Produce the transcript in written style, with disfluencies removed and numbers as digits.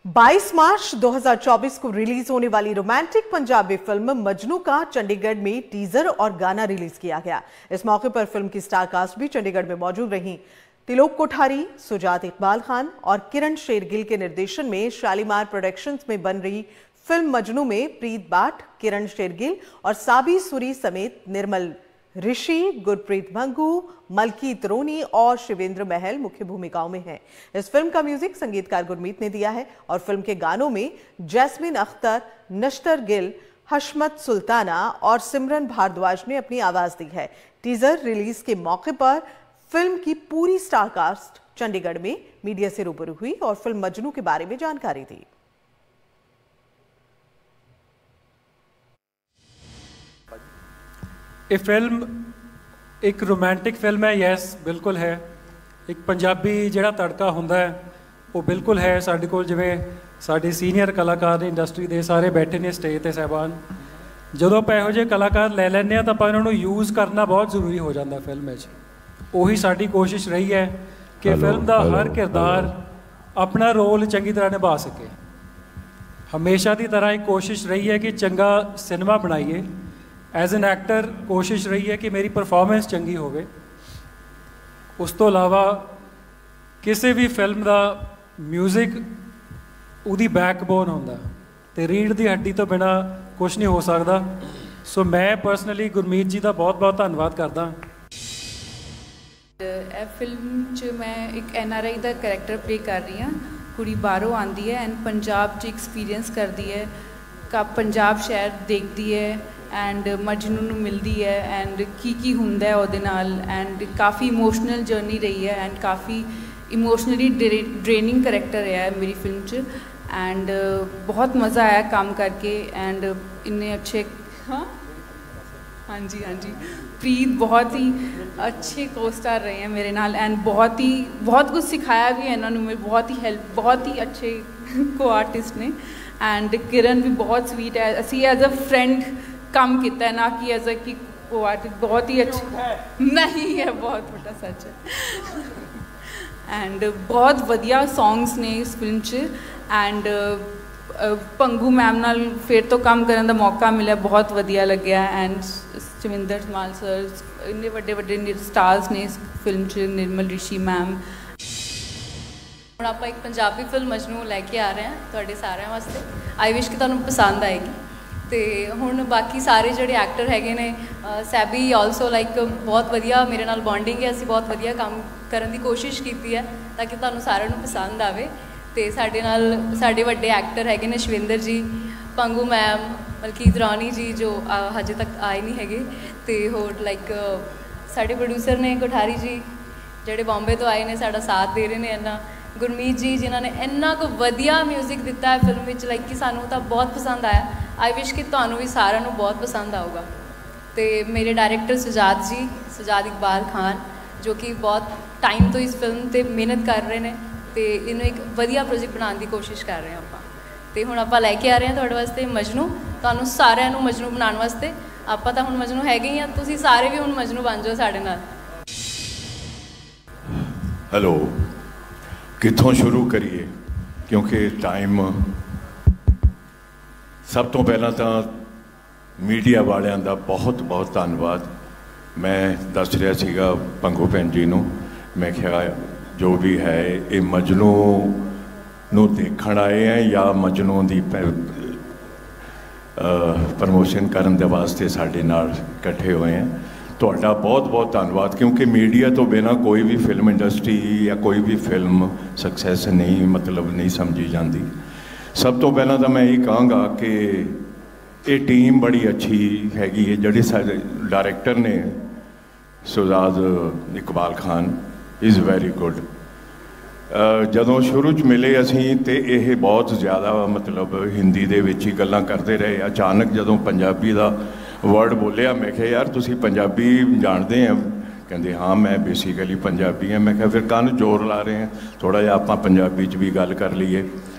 22 मार्च 2024 को रिलीज होने वाली रोमांटिक पंजाबी फिल्म मजनू का चंडीगढ़ में टीजर और गाना रिलीज किया गया। इस मौके पर फिल्म की स्टार कास्ट भी चंडीगढ़ में मौजूद रही। तिलोक कोठारी, सुजात इकबाल खान और किरण शेरगिल के निर्देशन में शालीमार प्रोडक्शंस में बन रही फिल्म मजनू में प्रीत बाठ, किरण शेरगिल और साबी सुरी समेत निर्मल ऋषि, गुरप्रीत भंगू, मलकीत रोनी और शिवेंद्र महल मुख्य भूमिकाओं में हैं। इस फिल्म का म्यूजिक संगीतकार गुरमीत ने दिया है और फिल्म के गानों में जैस्मिन अख्तर, नश्तर गिल, हशमत सुल्ताना और सिमरन भारद्वाज ने अपनी आवाज दी है। टीजर रिलीज के मौके पर फिल्म की पूरी स्टार कास्ट चंडीगढ़ में मीडिया से रूबरू हुई और फिल्म मजनू के बारे में जानकारी दी। ये फिल्म एक रोमांटिक फिल्म है। यस बिल्कुल है। एक पंजाबी जिहड़ा तड़का हुंदा है वो बिल्कुल है। साडे कोल जिवें साडे सीनियर कलाकार ने इंडस्ट्री दे सारे बैठे ने स्टेज ते साहबान, जदों आपां इहो जिहे कलाकार लै लैंदे तां आपां इन्हां नूं यूज़ करना बहुत जरूरी हो जाता फिल्म में। उही साडी कोशिश रही है कि फिल्म का हर किरदार अपना रोल चंगी तरह निभा सके। हमेशा की तरह एक कोशिश रही है कि चंगा सिनेमा बनाइए। एज एन एक्टर कोशिश रही है कि मेरी परफॉर्मेंस चंगी होवे। उस तो अलावा किसी भी फिल्म का म्यूजिक उदी बैकबोन होंदा ते रीढ़ की हड्डी तो बिना कुछ नहीं हो सकता। सो मैं पर्सनली गुरमीत जी का बहुत बहुत धन्यवाद करदा। फिल्म च मैं एक NRI का करैक्टर प्ले कर रही हाँ। कुड़ी बाहरों आती है एंड पंजाब च एक्सपीरियंस करती है, का पंजाब शहर देखती है एंड मजनू नूं मिलती है एंड की हुंदा है उहदे नाल एंड काफ़ी इमोशनल जर्नी रही है एंड काफ़ी इमोशनली ड्रेनिंग करैक्टर है मेरी फिल्म च एंड बहुत मज़ा आया काम करके एंड इन्ने अच्छे हाँ जी प्रीत बहुत ही अच्छे को स्टार रहे हैं मेरे नाल एंड बहुत कुछ सिखाया भी है इन्होंने, बहुत ही हेल्प, बहुत ही अच्छे को आर्टिस्ट ने एंड किरण भी बहुत स्वीट है। असी एज अ फ्रेंड काम किया है ना कि एज अ कि को आर्टिस्ट बहुत ही अच्छा नहीं है, बहुत बड़ा सच है एंड बहुत वधिया सॉन्ग्स ने इस फिल्म च एंड पंगू मैम नाल फिर तो काम करने का मौका मिला, बहुत वधिया लग्या एंड चमिंदर धमाल सर, इन्ने वड्डे स्टार्स ने इस फिल्म च, निर्मल ऋषि मैम। ਹੁਣ ਆਪਾਂ एक पंजाबी फिल्म मजनू लैके आ रहे हैं ਤੁਹਾਡੇ ਸਾਰਿਆਂ ਵਾਸਤੇ। आई विश कि ਤੁਹਾਨੂੰ पसंद आएगी। तो ਹੁਣ बाकी सारे ਜਿਹੜੇ एक्टर हैगे ने सैबी ऑल्सो लाइक बहुत वधिया मेरे नाल बॉन्डिंग है, ਅਸੀਂ बहुत वधिया काम करने की कोशिश की है ताकि ਤੁਹਾਨੂੰ ਸਾਰਿਆਂ ਨੂੰ पसंद आवे। तो साडे नाल साडे वड्डे एक्टर हैगे ने शिवेंद्र जी, पंगू मैम, मलकीत रोनी जी जो हजे तक आए नहीं हैगे, तो होर लाइक साडे प्रोड्यूसर ने कोठारी जी जेडे बॉम्बे तो आए ने साडा साथ दे रहे हैं इन्ना, गुरमीत जी जिन्होंने इन्ना को वधिया म्यूजिक दिता है फिल्म में लाइक कि सानू तो बहुत पसंद आया। आई विश कि तुहानू भी सारिਆਂ ਨੂੰ बहुत पसंद आऊगा। तो मेरे डायरैक्टर सुजात जी, सुजात इकबाल खान जो कि बहुत टाइम तो इस फिल्म पर मेहनत कर रहे हैं तो इन्हों एक वधिया प्रोजेक्ट बनाने की कोशिश कर रहे हैं आप। तो हुण आपां लैके आ रहे हैं तुहाडे वास्ते मजनू। तुहानू सारिਆਂ ਨੂੰ मजनू बनाने वास्ते आपां तां हुण मजनू हैगे ही आ, तुसीं सारे भी हुण मजनू बन जाओ साडे नाल। हेलो, कित्थों शुरू करिए क्योंकि टाइम सब तो पहला तो मीडिया वालियां दा बहुत बहुत धन्यवाद। मैं दस रहा सीगा पंगू भैन जी नूं, मैं क्या जो भी है ये मजनू नूं देखण आए हैं या मजनू की प्रमोशन करने दे वास्ते साडे नाल इकट्ठे हुए हैं। तुहाडा बहुत बहुत धन्यवाद क्योंकि मीडिया तो बिना कोई भी फिल्म इंडस्ट्री या कोई भी फिल्म सक्सैस नहीं समझी जाती। सब तो पहला तो मैं ये कहूँगा कि ये टीम बड़ी अच्छी हैगी है। जिहड़े साडे डायरैक्टर ने Sujat Iqbal Khan is very good. जदों शुरू च मिले असीं ते ये बहुत ज़्यादा मतलब हिंदी दे विच ही गल्लां करते रहे। अचानक जदों पंजाबी दा वर्ड बोलिया मैं क्या यार तुसी पंजाबी जानते हैं? कहते हाँ मैं बेसिकली पंजाबी हैं। मैं क्या फिर कान जोर ला रहे हैं थोड़ा जिहा आपां पंजाबी च भी गल कर लीए।